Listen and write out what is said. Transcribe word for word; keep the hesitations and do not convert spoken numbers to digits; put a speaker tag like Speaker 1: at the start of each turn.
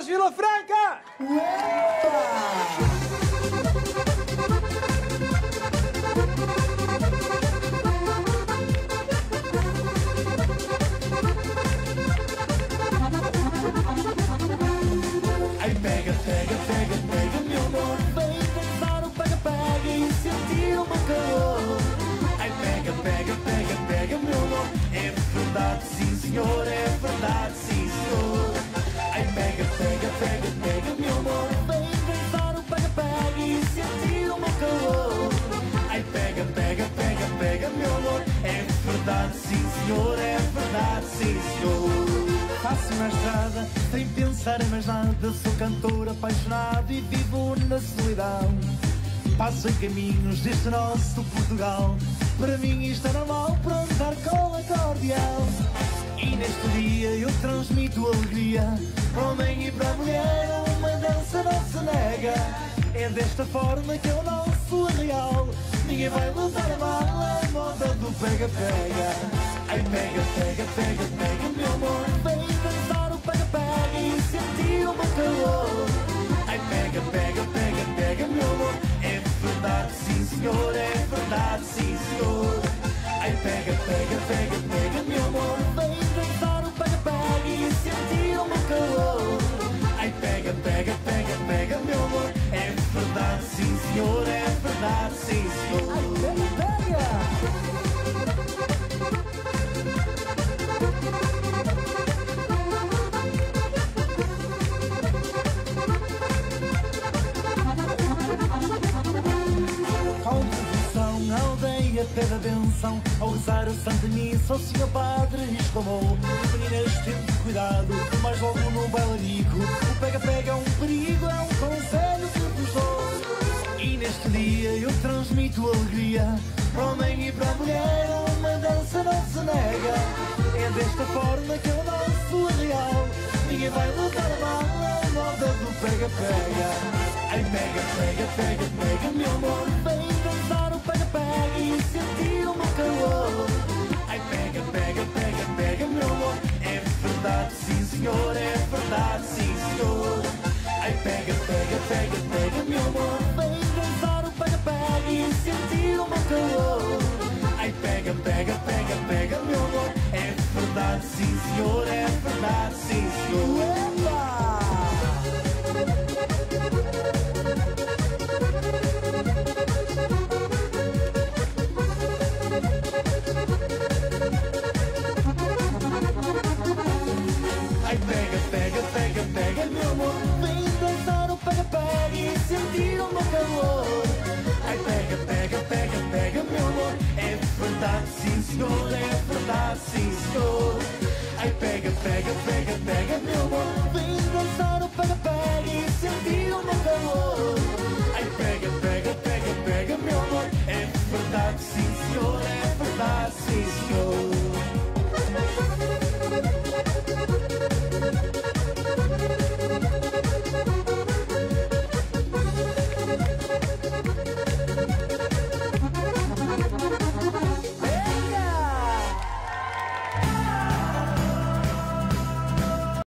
Speaker 1: Caldas, Vila Franca!
Speaker 2: Ai, pega, pega, pega, pega, meu amor, vem dançar o pega, pega e sentir o meu calor. Ai, pega, pega, pega, pega, meu amor, é verdade, sim senhor, é verdade, sim senhor. Ai, pega, pega, pega, pega, meu amor, vem dançar o pega, pega e sentir o meu calor. Ai, pega, pega, pega, pega, meu amor, é verdade, sim senhor, é verdade, sim senhor.
Speaker 3: Faço uma estrada sem pensar em mais nada. Sou cantor apaixonado e vivo na solidão. Passo em caminhos deste nosso Portugal. Para mim isto é normal, para andar com acordeão. E neste dia eu transmito alegria para o homem e para a mulher. Uma dança não se nega. É desta forma que é o nosso arraial. Ninguém vai levar a mal a moda do pega, pega. Ai, pega, pega, pega, pega, meu amor, vem dançar o pega, pega e sentir o meu calor. Ai, pega, pega, pega, pega, meu amor, é verdade, sim senhor, é verdade, sim senhor. Ai, pega, pega, pega, pega, meu amor, vem dançar o pega, pega e sentir o meu calor. Ai, pega, pega, pega, pega, meu amor, é verdade, sim senhor, é verdade, sim senhor.
Speaker 2: Ai, pega, pega.
Speaker 3: Pede a benção ao rezar a Santa Missa. O senhor Padre exclamou: meninas, temos cuidado, mas logo no bailarico. O pega-pega é um perigo, é um conselho que vos dou. E neste dia eu transmito alegria para o homem e para a mulher. Uma dança não se nega. É desta forma que é o nosso arraial. Ninguém vai lutar mal a moda do pega-pega. Ai, pega, pega, pega, pega, meu amor, vem dançar o pega-pega e sentir o meu calor. Ai, pega, pega, pega, pega, meu amor, é verdade, sim senhor, é verdade, sim senhor. Ai, pega, pega, pega, pega, meu amor, vem dançar o pega-pega e sentir o meu calor. Ai, pega, pega, pega, pega, meu amor, é verdade, sim senhor, é verdade, sim senhor. Epa!
Speaker 2: Ai, pega, pega, pega, pega, meu amor, vem dançar o pega-pega e sentir o meu calor. Ai, pega, pega, pega, pega, meu amor, é verdade, sim senhor, é